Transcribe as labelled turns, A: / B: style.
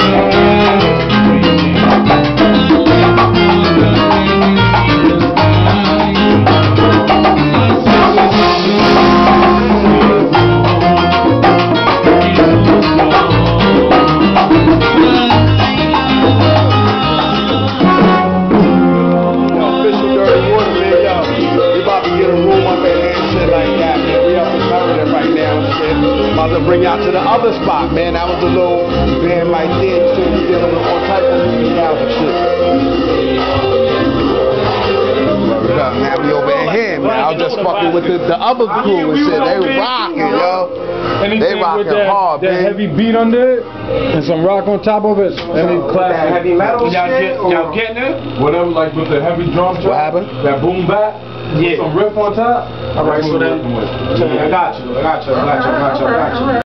A: About to bring y'all to the other spot, man. That was a little band right there. So we dealing with all type of music and shit. Now we over here, man. I was just fucking with the other crew and shit. They rocking, yo. They rocking hard, man.
B: That heavy beat under it and some rock on top of it. Any classic
A: heavy metal shit.
C: Y'all getting it?
B: Whatever, like with the heavy drum track.
A: What happened?
B: That boom bap.
C: Yeah.
B: Some riff on top.
C: All right, so then I got you.